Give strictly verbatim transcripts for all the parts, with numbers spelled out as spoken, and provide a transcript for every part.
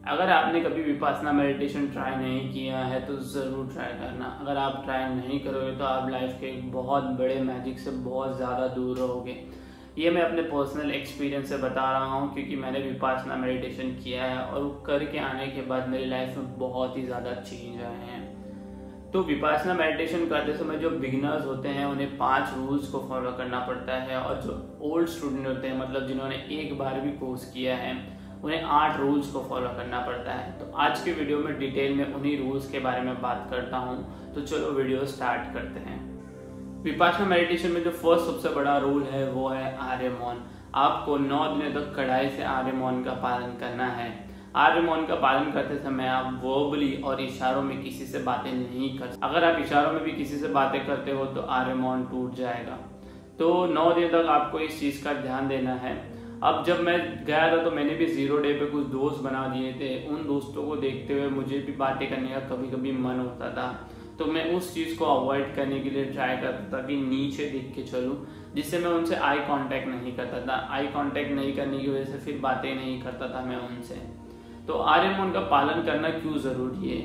अगर आपने कभी विपासना मेडिटेशन ट्राई नहीं किया है तो ज़रूर ट्राई करना। अगर आप ट्राई नहीं करोगे तो आप लाइफ के एक बहुत बड़े मैजिक से बहुत ज़्यादा दूर रहोगे। ये मैं अपने पर्सनल एक्सपीरियंस से बता रहा हूँ, क्योंकि मैंने विपासना मेडिटेशन किया है और वो करके आने के बाद मेरी लाइफ में बहुत ही ज़्यादा चेंज आए हैं। तो विपासना मेडिटेशन करते समय जो बिगिनर्स होते हैं उन्हें पांच रूल्स को फॉलो करना पड़ता है, और जो ओल्ड स्टूडेंट होते हैं, मतलब जिन्होंने एक बार भी कोर्स किया है, उन्हें आठ रूल्स को फॉलो करना पड़ता है। तो आज के वीडियो में डिटेल में उन्हीं रूल्स के बारे में बात करता हूँ। तो चलो वीडियो स्टार्ट करते हैं। विपासना मेडिटेशन में जो फर्स्ट सबसे बड़ा रूल है वो है आर्य मौन। आपको नौ दिनों तक कड़ाई से आर्य मौन का पालन करना है। आर्य मौन का पालन करते समय आप वर्बली और इशारों में किसी से बातें नहीं कर सकते। अगर आप इशारों में भी किसी से बातें करते हो तो आर्य मौन टूट जाएगा। तो नौ दिन तक आपको इस चीज का ध्यान देना है। अब जब मैं गया था तो मैंने भी जीरो डे पे कुछ दोस्त बना दिए थे। उन दोस्तों को देखते हुए मुझे भी बातें करने का कभी कभी मन होता था, तो मैं उस चीज़ को अवॉइड करने के लिए ट्राई करता था कि नीचे देख के चलूँ, जिससे मैं उनसे आई कांटेक्ट नहीं करता था। आई कांटेक्ट नहीं करने की वजह से फिर बातें नहीं करता था मैं उनसे। तो आर्य मौन का पालन करना क्यों ज़रूरी है?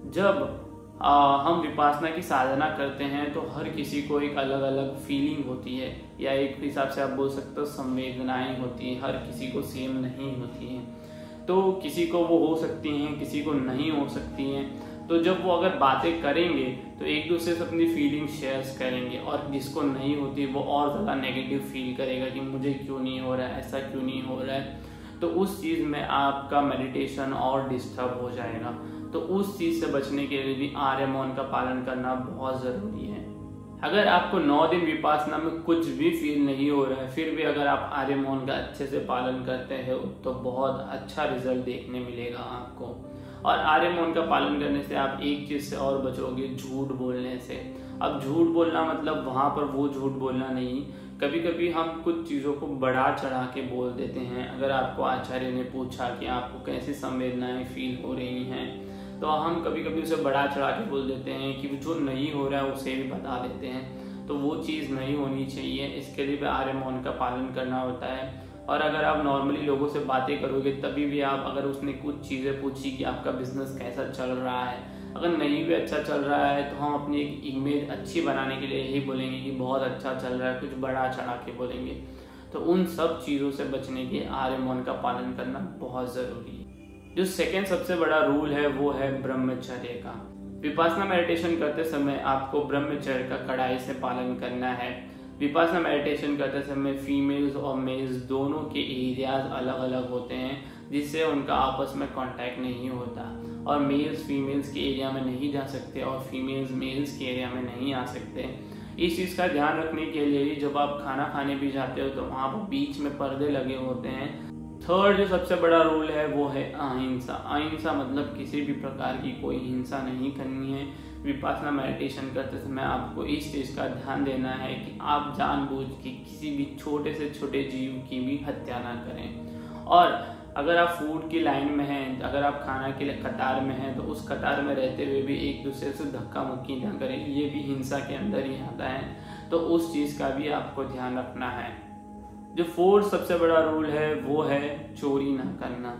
जब आ, हम विपासना की साधना करते हैं तो हर किसी को एक अलग अलग फीलिंग होती है, या एक हिसाब से आप बोल सकते हो संवेदनाएं होती हैं। हर किसी को सेम नहीं होती हैं, तो किसी को वो हो सकती हैं, किसी को नहीं हो सकती हैं। तो जब वो अगर बातें करेंगे तो एक दूसरे से अपनी फीलिंग शेयर करेंगे, और जिसको नहीं होती वो और ज़्यादा नेगेटिव फील करेगा कि मुझे क्यों नहीं हो रहा है, ऐसा क्यों नहीं हो रहा है। तो उस चीज़ में आपका मेडिटेशन और डिस्टर्ब हो जाएगा। तो उस चीज़ से बचने के लिए भी आर्य मौन का पालन करना बहुत ज़रूरी है। अगर आपको नौ दिन विपासना में कुछ भी फील नहीं हो रहा है, फिर भी अगर आप आर्य मौन का अच्छे से पालन करते हैं तो बहुत अच्छा रिजल्ट देखने मिलेगा आपको। और आर्य मौन का पालन करने से आप एक चीज़ से और बचोगे, झूठ बोलने से। अब झूठ बोलना मतलब वहाँ पर वो झूठ बोलना नहीं, कभी कभी हम कुछ चीज़ों को बढ़ा चढ़ा के बोल देते हैं। अगर आपको आचार्य ने पूछा कि आपको कैसी संवेदनाएं फील हो रही हैं, तो हम कभी कभी उसे बढ़ा चढ़ा के बोल देते हैं कि जो नहीं हो रहा है उसे भी बता देते हैं। तो वो चीज़ नहीं होनी चाहिए। इसके लिए भी आर्य मौन का पालन करना होता है। और अगर आप नॉर्मली लोगों से बातें करोगे तभी भी आप, अगर उसने कुछ चीज़ें पूछी कि आपका बिजनेस कैसा चल रहा है, अगर नहीं भी अच्छा चल रहा है तो हम अपनी एक इमेज अच्छी बनाने के लिए यही बोलेंगे कि बहुत अच्छा चल रहा है, कुछ बढ़ा चढ़ा के बोलेंगे। तो उन सब चीज़ों से बचने के आर्य मौन का पालन करना बहुत ज़रूरी है। जो सेकेंड सबसे बड़ा रूल है वो है ब्रह्मचर्य का। विपासना मेडिटेशन करते समय आपको ब्रह्मचर्य का कड़ाई से पालन करना है। विपासना मेडिटेशन करते समय फीमेल्स और मेल्स दोनों के एरियाज अलग अलग होते हैं, जिससे उनका आपस में कांटेक्ट नहीं होता, और मेल्स फीमेल्स के एरिया में नहीं जा सकते और फीमेल्स मेल्स के एरिया में नहीं आ सकते। इस चीज़ का ध्यान रखने के लिए जब आप खाना खाने भी जाते हो तो वहाँ पर बीच में पर्दे लगे होते हैं। थर्ड जो सबसे बड़ा रूल है वो है अहिंसा। अहिंसा मतलब किसी भी प्रकार की कोई हिंसा नहीं करनी है। विपासना मेडिटेशन करते समय आपको इस चीज़ का ध्यान देना है कि आप जानबूझ के किसी भी छोटे से छोटे जीव की भी हत्या ना करें। और अगर आप फूड की लाइन में हैं, अगर आप खाना के लिए कतार में हैं, तो उस कतार में रहते हुए भी एक दूसरे से धक्का मुक्की ना करें। ये भी हिंसा के अंदर ही आता है। तो उस चीज़ का भी आपको ध्यान रखना है। जो फोर्थ सबसे बड़ा रूल है वो है चोरी ना करना।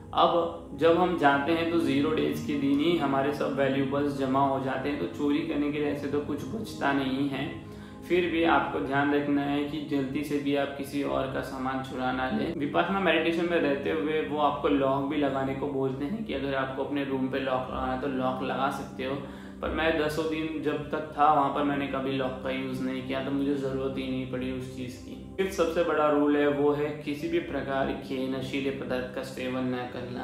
अब जब हम जाते हैं तो जीरो डेज के दिन ही हमारे सब वैल्यूबल्स जमा हो जाते हैं, तो चोरी करने के लिए ऐसे तो कुछ बचता नहीं है। फिर भी आपको ध्यान रखना है कि जल्दी से भी आप किसी और का सामान चुरा ना लें। विपासना मेडिटेशन में रहते हुए वो आपको लॉक भी लगाने को बोलते हैं कि अगर आपको अपने रूम पे लॉक लगाना है तो लॉक लगा सकते हो। पर मैं दसों दिन जब तक था वहाँ पर मैंने कभी लॉक का यूज़ नहीं किया, तो मुझे ज़रूरत ही नहीं पड़ी उस चीज़ की। फिर सबसे बड़ा रूल है वो है किसी भी प्रकार के नशीले पदार्थ का सेवन न करना।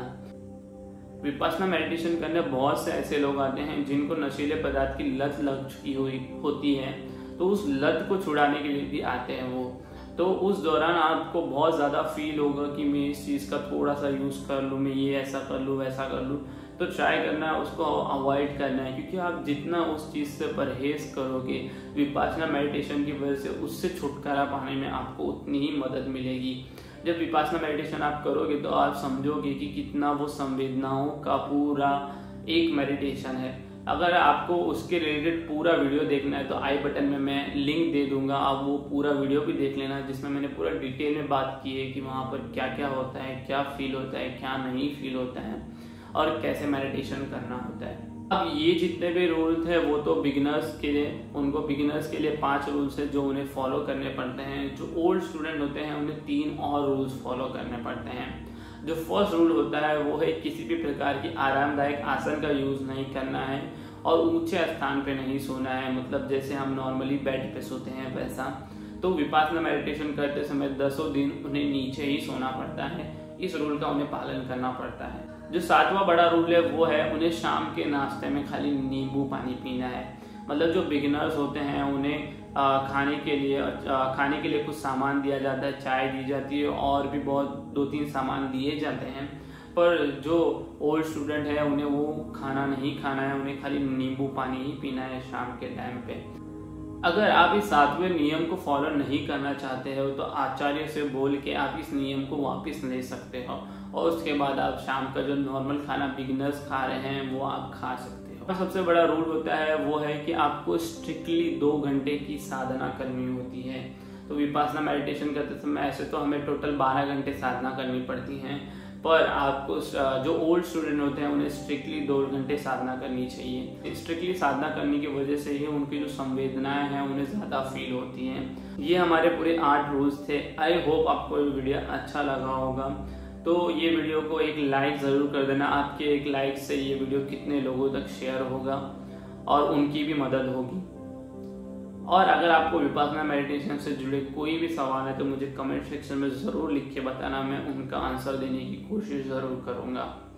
विपासना मेडिटेशन करने बहुत से ऐसे लोग आते हैं जिनको नशीले पदार्थ की लत लग चुकी हुई होती है, तो उस लत को छुड़ाने के लिए भी आते हैं वो। तो उस दौरान आपको बहुत ज़्यादा फील होगा कि मैं इस चीज़ का थोड़ा सा यूज़ कर लूँ, मैं ये ऐसा कर लूँ वैसा कर लूँ। तो ट्राई करना है, उसको अवॉइड करना है, क्योंकि आप जितना उस चीज़ से परहेज करोगे विपासना मेडिटेशन की वजह से, उससे छुटकारा पाने में आपको उतनी ही मदद मिलेगी। जब विपासना मेडिटेशन आप करोगे तो आप समझोगे कि कितना वो संवेदनाओं का पूरा एक मेडिटेशन है। अगर आपको उसके रिलेटेड पूरा वीडियो देखना है तो आई बटन में मैं लिंक दे दूंगा, आप वो पूरा वीडियो भी देख लेना, जिसमें मैंने पूरा डिटेल में बात की है कि वहाँ पर क्या क्या होता है, क्या फील होता है, क्या नहीं फील होता है और कैसे मेडिटेशन करना होता है। अब ये जितने भी रूल्स हैं वो तो बिगिनर्स के लिए, उनको बिगिनर्स के लिए पांच रूल्स है जो उन्हें फॉलो करने पड़ते हैं। जो ओल्ड स्टूडेंट होते हैं उन्हें तीन और रूल्स फॉलो करने पड़ते हैं। जो फर्स्ट रूल होता है वो है किसी भी प्रकार की आरामदायक आसन का यूज़ नहीं करना है और ऊंचे स्थान पे नहीं सोना है, मतलब जैसे हम नॉर्मली बेड पे सोते हैं वैसा। तो विपासना मेडिटेशन करते समय दसों दिन उन्हें नीचे ही सोना पड़ता है, इस रूल का उन्हें पालन करना पड़ता है। जो सातवां बड़ा रूल है वो है उन्हें शाम के नाश्ते में खाली नींबू पानी पीना है। मतलब जो बिगिनर्स होते हैं उन्हें खाने के लिए खाने के लिए कुछ सामान दिया जाता है, चाय दी जाती है और भी बहुत दो तीन सामान दिए जाते हैं, पर जो ओल्ड स्टूडेंट है उन्हें वो खाना नहीं खाना है, उन्हें खाली नींबू पानी ही पीना है शाम के टाइम पे। अगर आप इस सातवें नियम को फॉलो नहीं करना चाहते हो तो आचार्य से बोल के आप इस नियम को वापस ले सकते हो और उसके बाद आप शाम का जो नॉर्मल खाना बिगिनर्स खा रहे हैं वो आप खा सकते हो। और सबसे बड़ा रूल होता है वो है कि आपको स्ट्रिक्टली दो घंटे की साधना करनी होती है। तो विपासना मेडिटेशन करते समय ऐसे तो हमें टोटल बारह घंटे साधना करनी पड़ती है, पर आपको जो ओल्ड स्टूडेंट होते हैं उन्हें स्ट्रिक्टली दो घंटे साधना करनी चाहिए। स्ट्रिक्टली साधना करने की वजह से ही उनकी जो संवेदनाएं हैं उन्हें ज़्यादा फील होती हैं। ये हमारे पूरे आठ रूल्स थे। आई होप आपको ये वीडियो अच्छा लगा होगा। तो ये वीडियो को एक लाइक ज़रूर कर देना, आपके एक लाइक से ये वीडियो कितने लोगों तक शेयर होगा और उनकी भी मदद होगी। और अगर आपको विपासना मेडिटेशन से जुड़े कोई भी सवाल है तो मुझे कमेंट सेक्शन में ज़रूर लिख के बताना, मैं उनका आंसर देने की कोशिश ज़रूर करूँगा।